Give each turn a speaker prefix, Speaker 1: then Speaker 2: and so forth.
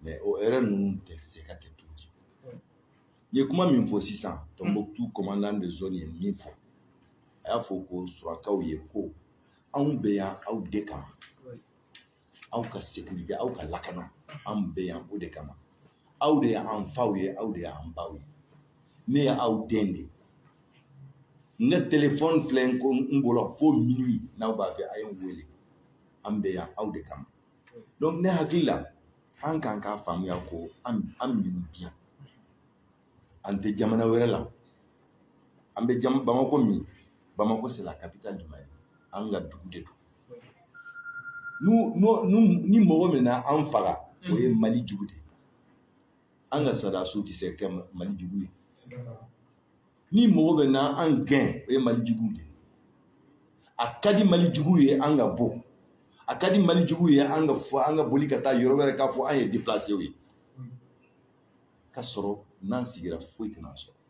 Speaker 1: mais o erreur ninnu tɛ se ka kɛ tugun. N ye kuma min fɔ sisan Tombouctou commandant de zone ye min fɔ a y'a fɔ ko surakaw ye ko anw bɛ yan aw de kama aw ka sécurité aw ka lakana anw bɛ yan o de kama aw de y'an faw ye aw de y'an baw ye ne ye aw den de n ka téléphone filɛ ko n bolo fo minuit n'aw b'a fɛ a ye n wele an bɛ yan aw de kama donc ne hakili la an kan k'a faamuya ko an minnu bi yan an tɛ jamana wɛrɛ la an bɛ Bamako min Bamako c'est la capitale du Mali an ka dugu de don ni mɔgɔ min na an faga o ye Mali jugu de ye an ka sariyaso tɛ se kɛ Mali jugu ye ni mɔgɔ bɛ na an gɛn o ye Mali jugu de ye a ka di Mali jugu ye an ka bɔ a ka di Mali jugu ye an ka boli ka taa yɔrɔ wɛrɛ k'a fɔ an ye déplacé ye k'a sɔrɔ n'an sigira foyi tɛna sɔrɔ